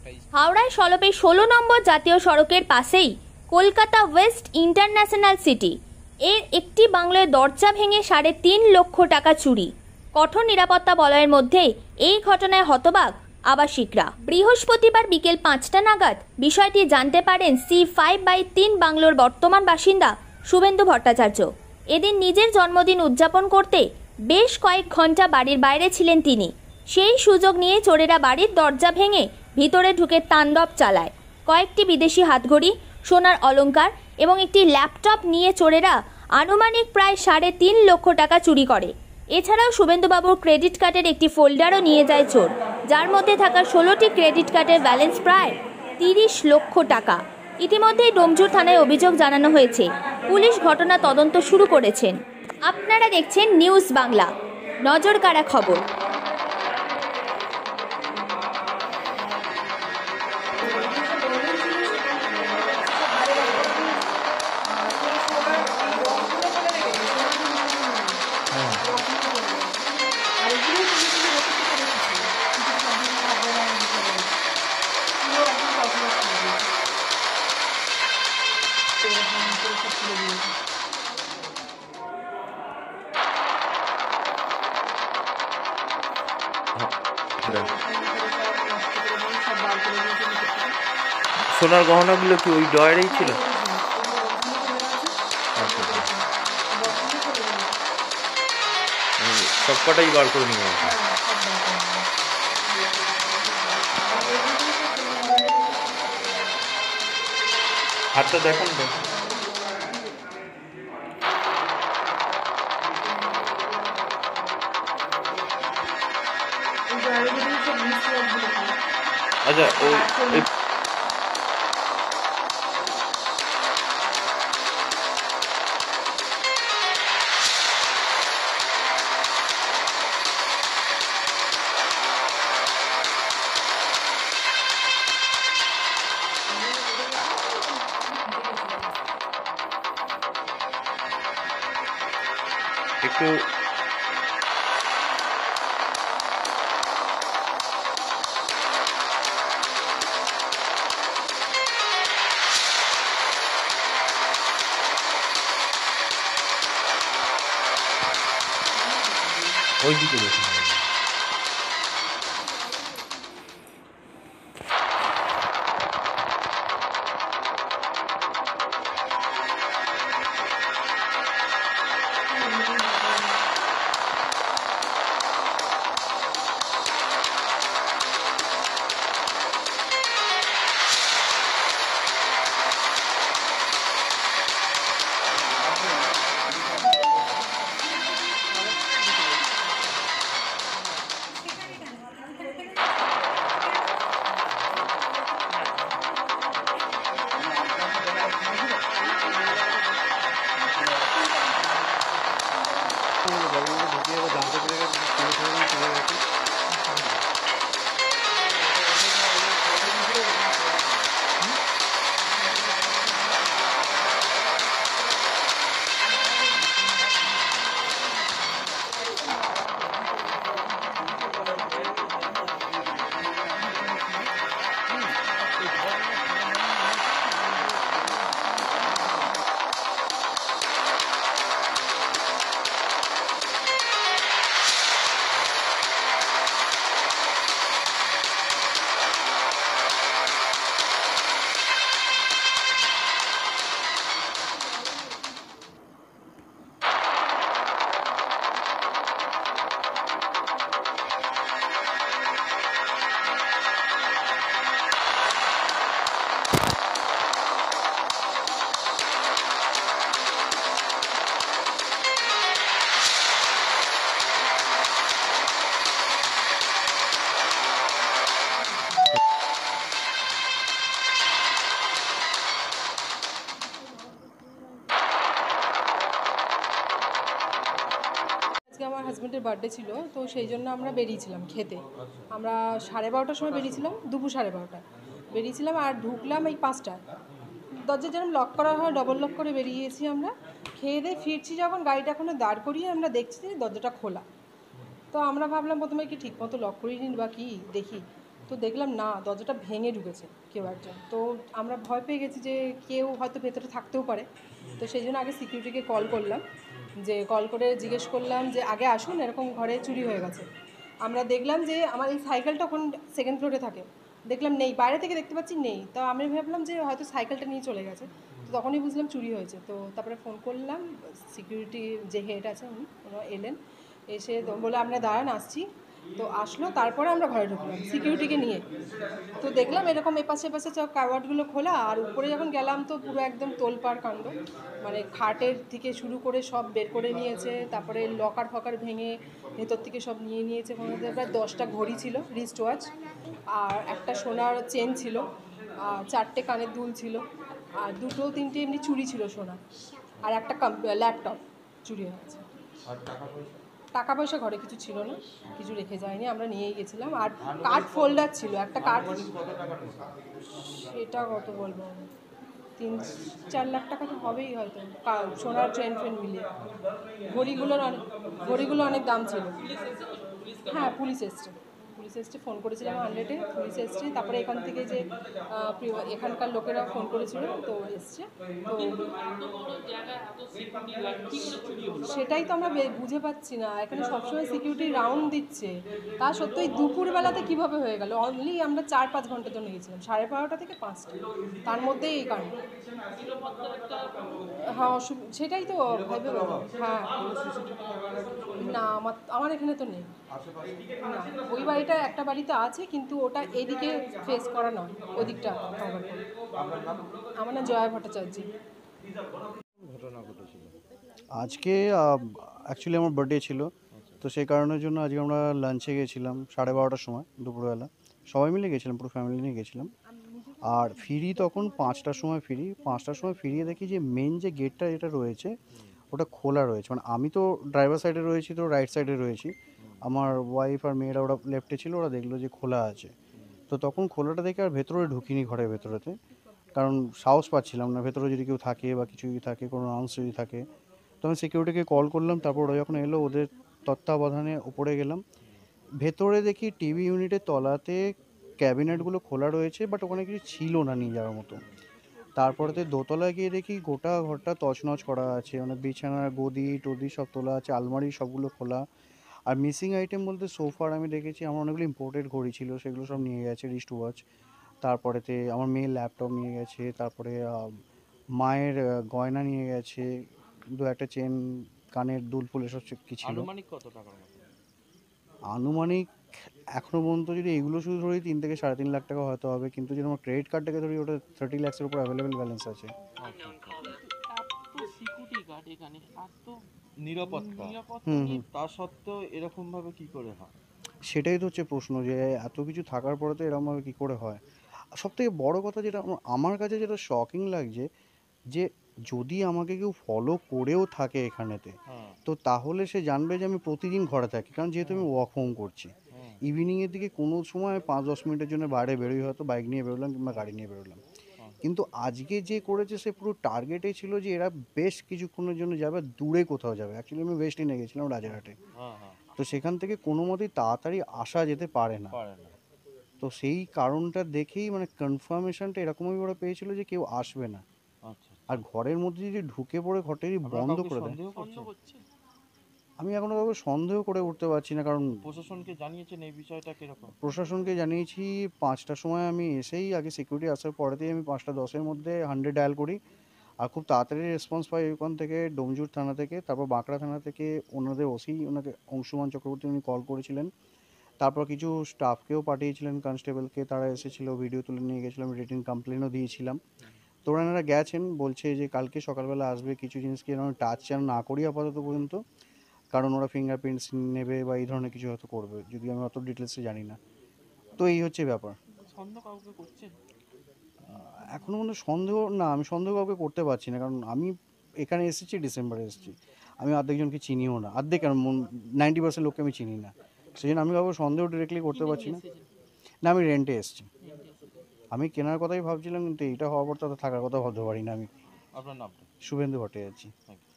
হাওড়ায় সলপে 16 নম্বর জাতীয় সড়কের পাশেই কলকাতা ওয়েস্ট ইন্টারন্যাশনাল সিটি এর একটি বাংলোর দরজা ভেঙে 3.5 লক্ষ টাকা চুরি। কঠোর নিরাপত্তা বলয়ের মধ্যে এই ঘটনায় হতবাক আবাসিকরা। বৃহস্পতিবার বিকেল 5টা নাগাদ বিষয়টি জানতে পারেন C5/3 বাংলোর বর্তমান বাসিন্দা শুভেন্দু ভট্টাচার্য। এদিন নিজের জন্মদিন উদযাপন করতে বেশ কয়েক ঘন্টা বাড়ির বাইরে ছিলেন তিনি। সেই সুযোগ নিয়ে চোরেরা বাড়ির দরজা ভেঙে ভিতরে ঢুকে তাণ্ডব চালায়। কয়েকটি বিদেশি হাতঘড়ি, সোনার অলংকার এবং একটি ল্যাপটপ নিয়ে চোরেরা আনুমানিক প্রায় 3.5 লক্ষ টাকা চুরি করে। এছাড়াও শুভেন্দুবাবুর ক্রেডিট কার্ডের একটি ফোল্ডারও নিয়ে যায় চোর, যার মধ্যে থাকা 16টি ক্রেডিট কার্ডের ব্যালেন্স প্রায় 30 লক্ষ টাকা। ইতিমধ্যেই ডোমজুর থানায় অভিযোগ জানানো হয়েছে। পুলিশ ঘটনা তদন্ত শুরু করেছেন। আপনারা দেখছেন নিউজ বাংলা, নজর কাড়া খবর। সোনার গহনাগুলো কি ওই ডয়ারেই ছিল? সব কটাই বার করে নিয়ে গেছে। হাতটা দেখুন তো। আচ্ছা, ওই একটু ওই দিকে দেখুন। আমার হাজব্যান্ডের বার্থডে ছিল, তো সেই জন্য আমরা বেরিয়েছিলাম খেতে। আমরা 12:30টার সময় বেরিয়েছিলাম, দুপুর 12:30টায় বেরিয়েছিলাম আর ঢুকলাম এই 5টায়। দরজা যেরকম লক করা হয় ডবল লক করে বেরিয়েছি আমরা। খেয়ে দিয়ে ফিরছি যখন, গাড়িটা এখনো দাঁড় করিয়ে আমরা দেখছি যে দরজাটা খোলা। তো আমরা ভাবলাম প্রথমে কি ঠিক মতো লক করিনি বা কি দেখি, তো তো দেখলাম না, দরজাটা ভেঙে ঢুকেছে কেউ একজন। তো আমরা ভয় পেয়ে গেছি যে কেউ হয়তো ভেতরে থাকতেও পারে। তো সেই জন্য আগে সিকিউরিটিকে কল করলাম, যে কল করে জিজ্ঞেস করলাম যে আগে আসুন, এরকম ঘরে চুরি হয়ে গেছে। আমরা দেখলাম যে আমার এই সাইকেলটা ওখানে সেকেন্ড ফ্লোরে থাকে, দেখলাম নেই, বাইরে থেকে দেখতে পাচ্ছি নেই। তো আমি ভাবলাম যে হয়তো সাইকেলটা নিয়ে চলে গেছে। তো তখনই বুঝলাম চুরি হয়েছে। তো তারপরে ফোন করলাম, সিকিউরিটি যে হেড আছে ওনারা এলেন, এসে বলে আমরা দাঁড়ান আসছি। তো আসলো, তারপরে আমরা ঘরে ঢুকলাম সিকিউরিটিকে নিয়ে। তো দেখলাম এরকম এপাশে এপাশে সব কারওয়ার্ডগুলো খোলা, আর উপরে যখন গেলাম তো পুরো একদম তোলপাড় কাণ্ড। মানে খাটের থেকে শুরু করে সব বের করে নিয়েছে, তারপরে লকার ফকার ভেঙে ভেতর থেকে সব নিয়ে নিয়েছে। কোনো প্রায় 10টা ঘড়ি ছিল, রিস্ট ওয়াচ, আর একটা সোনার চেন ছিল, আর 4টে কানের দুল ছিল, আর 2-3টে এমনি চুড়ি ছিল সোনা, আর একটা ল্যাপটপ চুরি হয়েছে। আর টাকা পয়সা? টাকা পয়সা ঘরে কিছু ছিল না, কিছু রেখে যায়নি, আমরা নিয়েই গেছিলাম। আর কার্ড ফোল্ডার ছিল, একটা কার্ড, কত টাকার মতো? সেটা কত বলবো, 3-4 লাখ টাকা তো হবেই হয়তো, সোনার চেন ফেন মিলিয়ে। ঘড়িগুলো অনেক দাম ছিল। হ্যাঁ, পুলিশ এসছে, ফোন করেছিলাম 100-এ, পুলিশ এসছে। তারপরে এখান থেকে যে এখানকার লোকেরা ফোন করেছিল, তো এসছে। তো সেটাই তো আমরা বুঝে পাচ্ছি না, এখানে সবসময় সিকিউরিটি রাউন্ড দিচ্ছে, তা সত্ত্বেও দুপুরবেলাতে কিভাবে হয়ে গেল? অনলি আমরা 4-5 ঘন্টার জন্য গেছিলাম, 12:30 থেকে 5টা, তার মধ্যেই এই কারণ। হ্যাঁ, সেটাই তো ভাইবে বলো। হ্যাঁ, না আমার এখানে তো নেই। না, ওই বাড়িটা একটা বাড়িতে আছে, কিন্তু ওটা এদিকে ফেস করা নয়, ওদিকটা কভার করে। আমার নাম জয়া ভট্টাচার্য। ঘটনা ঘটেছিল? আজকে অ্যাকচুয়ালি আমার বার্থডে ছিল, তো সেই কারণের জন্য আজকে আমরা লাঞ্চে গেছিলাম 12:30টার সময় দুপুরবেলা। সবাই মিলে গেছিলাম, পুরো ফ্যামিলি নিয়ে গেছিলাম। আর ফিরি তখন 5টার সময় ফিরি। 5টার সময় ফিরিয়ে দেখি যে মেন যে গেটটা যেটা রয়েছে ওটা খোলা রয়েছে। মানে আমি তো ড্রাইভার সাইডে রয়েছি, তো রাইট সাইডে রয়েছি, আমার ওয়াইফ আর মেয়েরা ওরা লেফটে ছিল, ওরা দেখলো যে খোলা আছে। তো তখন খোলাটা দেখে আর ভেতরে ঢুকিনি ঘরের ভেতরেতে, কারণ সাহস পাচ্ছিলাম না ভেতরে যদি কেউ থাকে বা কিছু যদি থাকে, কোনো আউন্স যদি থাকে। তো আমি সিকিউরিটিকে কল করলাম, তারপর ওরা যখন এলো ওদের তত্ত্বাবধানে উপরে গেলাম। ভেতরে দেখি টিভি ইউনিটের তলাতে ক্যাবিনেটগুলো খোলা রয়েছে, বাট ওখানে কিছু ছিল না নিয়ে যাওয়ার মতো। তারপরেতে দোতলায় গিয়ে দেখি গোটা ঘরটা তছনছ করা আছে, মানে বিছানার গদি টদি সব তোলা আছে, আলমারি সবগুলো খোলা। আর মিসিং আইটেম বলতে সোফার আমি দেখেছি, আমার অনেকগুলো ইম্পোর্টেড ঘড়ি ছিল, সেগুলো সব নিয়ে গেছে, রিস্ট ওয়াচ। তারপরেতে আমার মেয়ের ল্যাপটপ নিয়ে গেছে, তারপরে মায়ের গয়না নিয়ে গেছে, 2-1টা চেন, কানের দুল ফুল, এসব কি ছিল। আনুমানিক কত টাকার মতো? আনুমানিক এখনো পর্যন্ত যদি এগুলো শুধু ধরি 3 থেকে 3.5 লাখ টাকা হয়তো হবে, কিন্তু যদি আমার ক্রেডিট কার্ডটাকে ধরি ওটা 30 লাখের উপর অ্যাভেলেবেল ব্যালেন্স আছে। সিকিউরিটি গার্ড এখানে এত নিরাপত্তা, নিরাপত্তা নিয়ে তা সত্ত্বেও এরকম ভাবে কি করে হয়? সেটাই তো হচ্ছে প্রশ্ন, যে এত কিছু থাকার পরে তো এরকমভাবে কী করে হয়। সব থেকে বড়ো কথা যেটা আমার কাছে যেটা শকিং লাগছে, যে যদি আমাকে কেউ ফলো করেও থাকে এখানেতে, তো তাহলে সে জানবে যে আমি প্রতিদিন ঘরে থাকি, কারণ যেহেতু আমি ওয়ার্ক হোম করছি। ইভিনিংয়ের দিকে কোনো সময় 5-10 মিনিটের জন্য বাইরে বেরোই, হয়তো বাইক নিয়ে বেরোলাম কিংবা গাড়ি নিয়ে বেরোলাম। কিন্তু আজকে যে করেছে সে পুরো টার্গেটে ছিল যে এরা বেশ কিছুক্ষণের জন্য যাবে, দূরে কোথাও যাবে। অ্যাকচুয়ালি আমি ওয়েস্ট ইন্ডিয়া গেছিলাম, রাজারহাটে। তো সেখান থেকে কোনো মতেই তাড়াতাড়ি আসা যেতে পারে না। তো সেই কারণটা দেখেই মানে কনফার্মেশনটা এরকমই ওরা পেয়েছিল যে কেউ আসবে না। আর ঘরের মধ্যে যদি ঢুকে পড়ে ঘরটা যদি বন্ধ করে দেয়, সন্দেহ করছে। আমি এখনো কাউকে সন্দেহ করে উঠতে পারছি না। কারণ প্রশাসনকে জানিয়েছেন এই বিষয়টা কিরকম? প্রশাসনকে জানিয়েছি 5টার সময়, আমি এসেই আগে সিকিউরিটি আসার পরেতেই আমি 5:10-এর মধ্যে 100 ডায়াল করি। আর খুব তাড়াতাড়ি রেসপন্স পাই ওখান থেকে, ডোমজুর থানা থেকে, তারপর বাঁকড়া থানা থেকে ওনাদের ওসি, ওনাকে অংশুমান চক্রবর্তী, উনি কল করেছিলেন। তারপর কিছু স্টাফকেও পাঠিয়েছিলেন, কনস্টেবলকে, তারা এসেছিলো, ভিডিও তুলে নিয়ে গেছিলাম, রিটেন কমপ্লেনও দিয়েছিলাম। তো ওনারা গেছেন, বলছে যে কালকে সকালবেলা আসবে, কিছু জিনিসকে যেন টাচ যেন না করি আপাতত পর্যন্ত, কারণ ওরা ফিঙ্গারপ্রিন্টস নেবে বা এই ধরনের কিছু হয়তো করবে, যদি আমি অত ডিটেলসে জানি না। তো এই হচ্ছে ব্যাপার। সন্দেহ কাউকে করছেন? এখনও পর্যন্ত সন্দেহ না, আমি সন্দেহ কাউকে করতে পারছি না, কারণ আমি এখানে এসেছি ডিসেম্বরে এসেছি, আমি অর্ধেকজনকে চিনিও না, অর্ধেক 90% লোককে আমি চিনি না, সেই জন্য আমি কাউকে সন্দেহ ডিরেক্টলি করতে পারছি না। না, আমি রেন্টে এসেছি। আমি কেনার কথাই ভাবছিলাম, কিন্তু এইটা হওয়ার পর তো থাকার কথা ভাবতে পারি না আমি। আপনার নামটা? শুভেন্দু ভট্টাচার্য।